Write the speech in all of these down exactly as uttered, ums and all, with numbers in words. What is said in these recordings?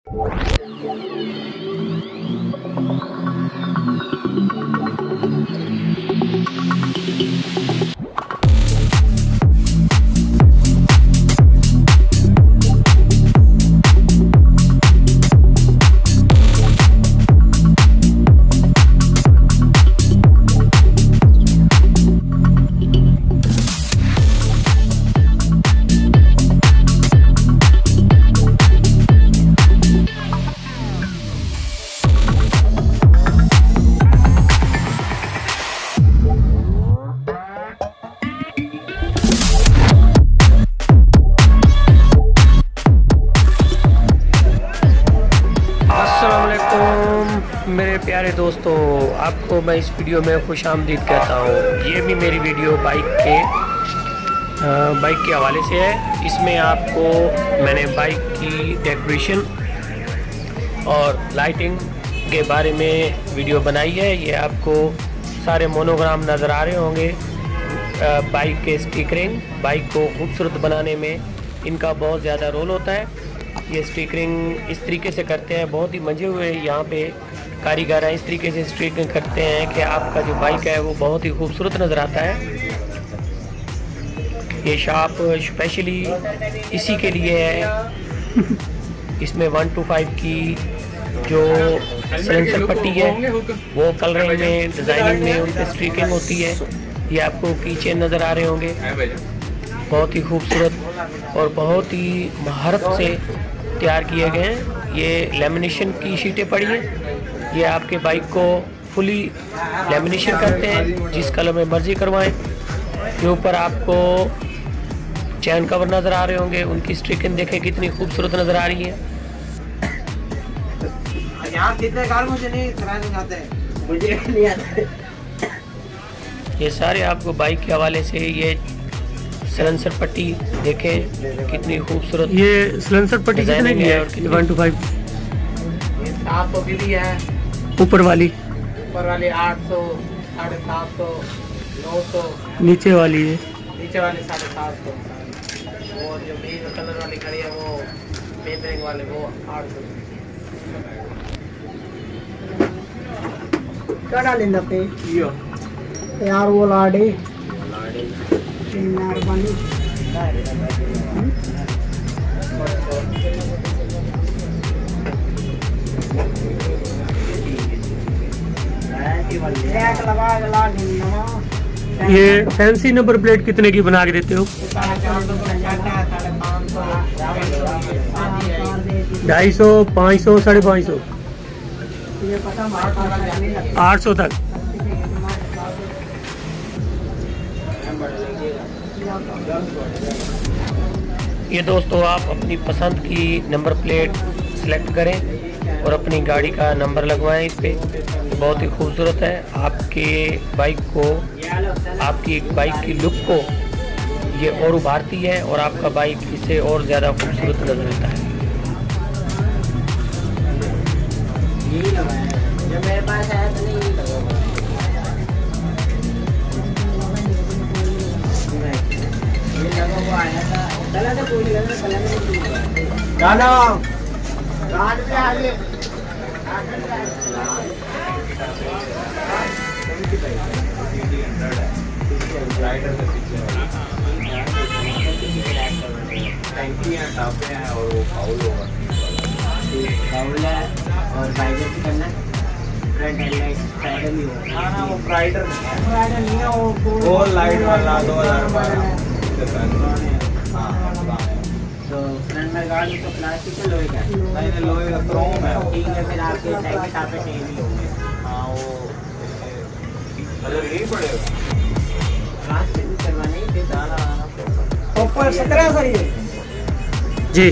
मेरे प्यारे दोस्तों, आपको मैं इस वीडियो में खुश आमदीद कहता हूँ। ये भी मेरी वीडियो बाइक के बाइक के हवाले से है। इसमें आपको मैंने बाइक की डेकोरेशन और लाइटिंग के बारे में वीडियो बनाई है। ये आपको सारे मोनोग्राम नज़र आ रहे होंगे। बाइक के स्टिकरिंग, बाइक को खूबसूरत बनाने में इनका बहुत ज़्यादा रोल होता है। ये स्टिकरिंग इस तरीके से करते हैं, बहुत ही मजे हुए यहाँ पे कारीगर हैं। इस तरीके से स्टिकरिंग करते हैं कि आपका जो बाइक है वो बहुत ही खूबसूरत नज़र आता है। ये शॉप स्पेशली इसी के लिए है। इसमें वन टू फाइव की जो सेंसर पट्टी है वो कलरिंग में, डिज़ाइनिंग में उन पर स्टिकरिंग होती है। ये आपको की चेन नज़र आ रहे होंगे, बहुत ही खूबसूरत और बहुत ही महारत से तैयार किए गए हैं। ये लेमिनेशन की शीटें पड़ी हैं। ये आपके बाइक को फुली लेमिनेशन करते हैं, जिस कलर में मर्जी करवाएं। के ऊपर आपको चैन कवर नज़र आ रहे होंगे, उनकी स्टिकरिंग देखें कितनी खूबसूरत नज़र आ रही है। यार कितने कार मुझे नहीं चलाने आते हैं, मुझे नहीं आते। ये सारे आपको बाइक के हवाले से ये सिलेंसर पट्टी देखें कितनी खूबसूरत। ये सिलेंसर पट्टी कितने की है? वन टू फाइव ये सात सौ की भी है। ऊपर वाली ऊपर वाली आठ सौ, साढ़े सात सौ, नौ सौ। नीचे वाली है नीचे वाली साढ़े सात सौ। और जो मेन कलर वाली खड़ी है वो मेन रंग वाले वो आठ सौ। क्या डालेंगे पे यार? वो लाडे मेहरबानी। ये फैंसी नंबर प्लेट कितने की बना के देते हो? ढाई सौ, पाँच सौ, साढ़े पाँच सौ, आठ सौ तक। ये दोस्तों, आप अपनी पसंद की नंबर प्लेट सेलेक्ट करें और अपनी गाड़ी का नंबर लगवाएं इस पे। बहुत ही खूबसूरत है। आपके बाइक को, आपकी बाइक की लुक को ये और उभारती है और आपका बाइक इससे और ज़्यादा खूबसूरत नजर आता है। मेरे पास है तो नहीं गाना गान पे आगे टैंकी है, टापे हैं और वो फाउल होगा। फाउल है और बाइजर भी करना है। फ्रंट हेडलाइट प्राइडर भी होगा। हाँ ना, वो प्राइडर नहीं है, प्राइडर नहीं है, वो वो लाइट वाला दो हजार बारह। तो फ्रंट में गाड़ी तो प्लास्टिक के लोहे का है। नहीं, लोहे का क्रोम है। ठीक है, फिर आपके टैंकी टापे चाहिए भी होंगे। हाँ, वो मतलब यही पड़ेगा। प्लास्टिक भी करवाने ही फिर दाना आना ऊपर सत्रह सौ ये जी।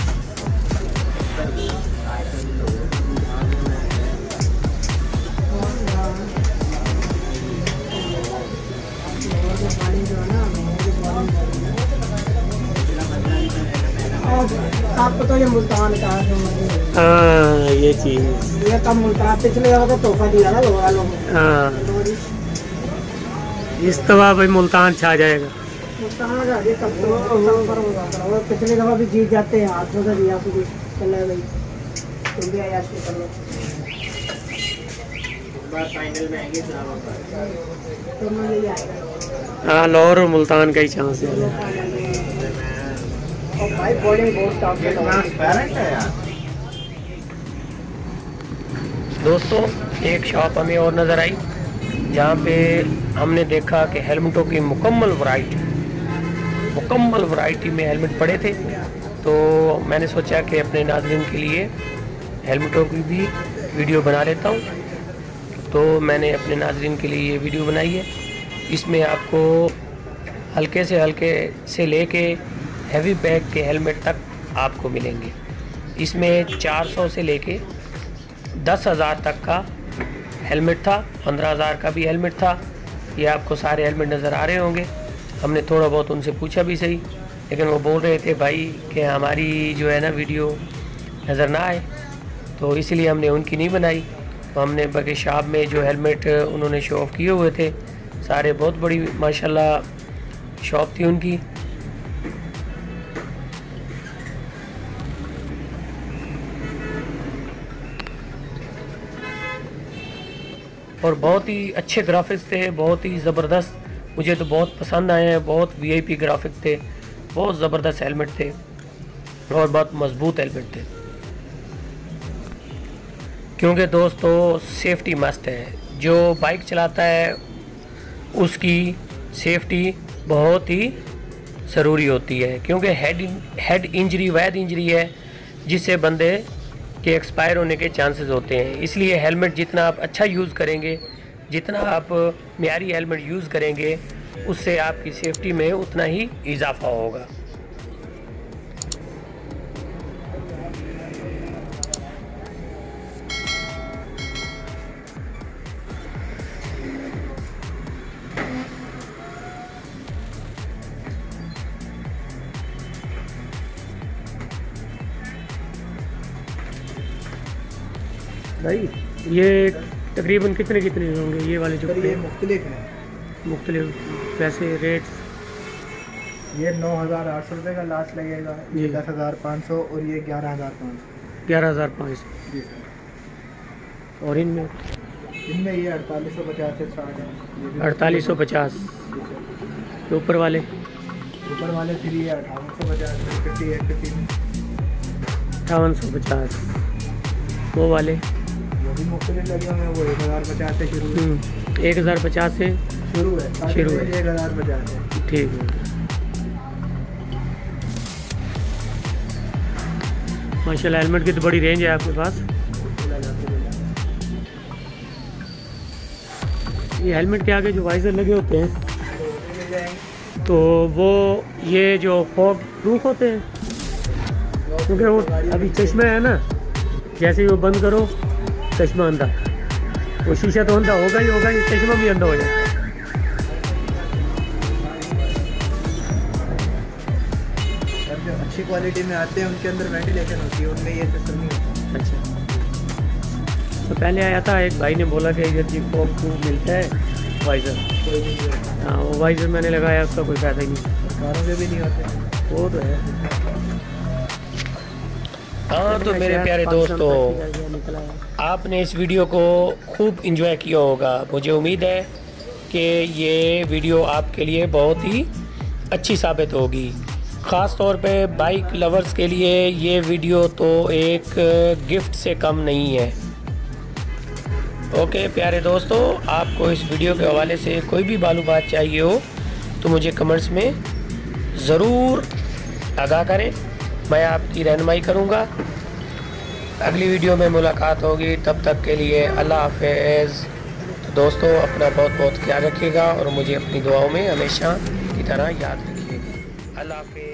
आपको तो ये मुल्तान का है। हाँ, ये चीज ये कम मुल्तान पिछले जगह तोहफा दिया ना लोग वालों को। हाँ, इस दफा भाई मुल्तान छा जाएगा। मुल्तान का ये कब तो पिछले दफा भी जीत जाते हैं, हाथ से दिया कुछ चला भाई। तुम भी आया के कर लो। इस बार फाइनल में आएंगे इस्लामाबाद। तो मुझे ये आएगा। हाँ, लाहौर और मुल्तान का ही चांस है। और भाई बॉलिंग बहुत टॉप है, ट्रांसपेरेंट है यार। दोस्तों एक शॉप हमें और नज़र आई जहाँ पे हमने देखा कि हेलमेटों की मुकम्मल वैरायटी मुकम्मल वैरायटी में हेलमेट पड़े थे। तो मैंने सोचा कि अपने नाज़रीन के लिए हेलमेटों की भी वीडियो बना लेता हूँ। तो मैंने अपने नाज़रीन के लिए ये वीडियो बनाई है। इसमें आपको हल्के से हल्के से लेके हैवी बैग के हेलमेट तक आपको मिलेंगे। इसमें चार सौ से लेके दस हज़ार तक का हेलमेट था, पंद्रह हज़ार का भी हेलमेट था। ये आपको सारे हेलमेट नज़र आ रहे होंगे। हमने थोड़ा बहुत उनसे पूछा भी सही, लेकिन वो बोल रहे थे भाई कि हमारी जो है ना वीडियो नज़र ना आए, तो इसलिए हमने उनकी नहीं बनाई। तो हमने बाकी शॉप में जो हेलमेट उन्होंने शो ऑफ किए हुए थे सारे, बहुत बड़ी माशाल्लाह शॉप थी उनकी। और बहुत ही अच्छे ग्राफिक्स थे, बहुत ही ज़बरदस्त, मुझे तो बहुत पसंद आए हैं। बहुत वीआईपी ग्राफिक थे, बहुत ज़बरदस्त हेलमेट थे और बहुत मजबूत हेलमेट थे। क्योंकि दोस्तों सेफ्टी मस्ट है। जो बाइक चलाता है उसकी सेफ्टी बहुत ही ज़रूरी होती है, क्योंकि हेड हेड इंजरी वैध इंजरी है जिससे बंदे के एक्सपायर होने के चांसेस होते हैं। इसलिए हेलमेट जितना आप अच्छा यूज़ करेंगे, जितना आप मियारी हेलमेट यूज़ करेंगे, उससे आपकी सेफ्टी में उतना ही इजाफा होगा। भाई ये तकरीबन कितने कितने होंगे ये वाले जो? ये मुख्तलिफ है, मुख्तलिफ वैसे रेट। ये नौ हज़ार आठ सौ रुपये का लास्ट लगेगा, ये दस हज़ार पाँच सौ और ये ग्यारह हज़ार पाँच सौ ग्यारह हज़ार पाँच सौ जी सर। और इनमें इनमें ये अड़तालीस सौ पचास से स्टार्ट है। अड़तालीस सौ पचास तो ऊपर वाले ऊपर वाले फिर ये अठावन सौ पचास फिफ्टी एट फिफ्टी अठावन सौ पचास वो वाले वो भी मुख्तलिफ लगे हुए हैं। वो एक हज़ार पचास से शुरू है। एक हज़ार पचास से शुरू है शुरू है एक हज़ार पचास है। ठीक है। माशाल्लाह हेलमेट की तो बड़ी रेंज है आपके पास। ये हेलमेट के आगे जो वाइजर लगे होते हैं तो वो ये जो फॉग प्रूफ होते हैं, क्योंकि वो अभी चश्मा है ना, जैसे ही वो बंद करो चश्मा अंधा, वो शीशा तो अंधा होगा ही होगा, चश्मा भी अंधा हो जाता है। जो अच्छी क्वालिटी में आते हैं उनके अंदर वेंटिलेशन होती है, उनमें ये सिस्टम नहीं होता। अच्छा, तो पहले आया था एक भाई ने बोला कि इधर जी फॉग प्रूफ मिलता है वाइजर। हाँ, वो वाइजर मैंने लगाया, उसका कोई फ़ायदा ही नहीं। कारों के भी नहीं होते, वो तो है। हाँ तो मेरे प्यारे दोस्तों, आपने इस वीडियो को खूब इंजॉय किया होगा। मुझे उम्मीद है कि ये वीडियो आपके लिए बहुत ही अच्छी साबित होगी। ख़ास तौर पे बाइक लवर्स के लिए ये वीडियो तो एक गिफ्ट से कम नहीं है। ओके प्यारे दोस्तों, आपको इस वीडियो के हवाले से कोई भी मालूमात चाहिए हो तो मुझे कमेंट्स में ज़रूर आगाह करें, मैं आपकी रहनुमाई करूँगा। अगली वीडियो में मुलाकात होगी, तब तक के लिए अल्लाह हाफ़िज़। तो दोस्तों अपना बहुत बहुत ख्याल रखिएगा और मुझे अपनी दुआओं में हमेशा की तरह याद रखिएगा। अल्लाह हाफ़िज़।